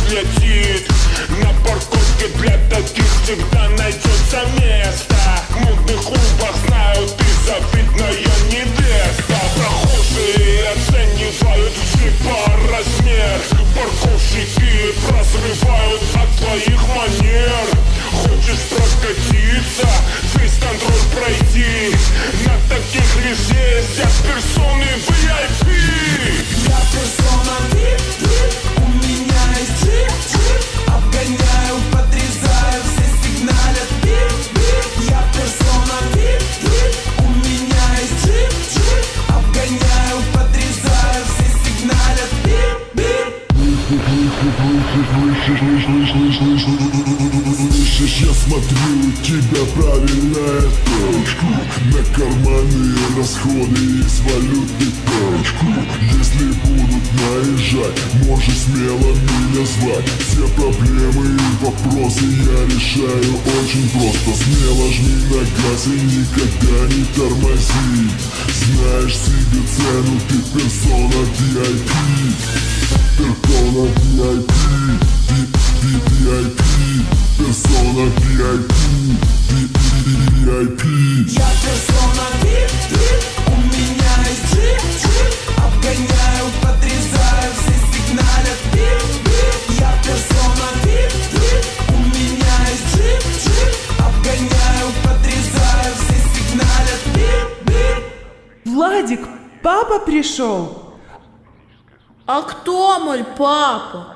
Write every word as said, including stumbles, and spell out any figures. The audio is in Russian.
взлетит. На парковке для таких всегда найдется место. В модных клубах знают, ты завидная невеста. Прохожие оценивают джипа размер. Парковщики прозревают от твоих манер. Хочешь прокатиться, фейс-контроль пройти. На таких лишь ездят персоны ви ай пи. Я персона ви ай пи, у меня есть джип, джип. Обгоняю, подрезаю, все сигналят бип-бип. Я персона ви ай пи, у меня есть джип, джип. Обгоняю, подрезаю, все сигналят бип-бип. Я смотрю, у тебя правильная точка. На карманные расходы есть валютный точку. Если будут наезжать, можешь смело меня звать. Все проблемы и вопросы я решаю очень просто. Смело жми на газ и никогда не тормози. Знаешь себе цену, ты персона ви ай пи. Персона ви ай пи, ви ай пи. Персона ви ай пи, ви ай пи. Я персона ви ай пи, у меня есть джип, джип. Обгоняю, подрезаю, все сигналят бип-бип. Я персона ви ай пи, у меня есть джип, джип. Обгоняю, подрезаю, все сигналят бип-бип. Владик, папа пришел. А кто мой папа?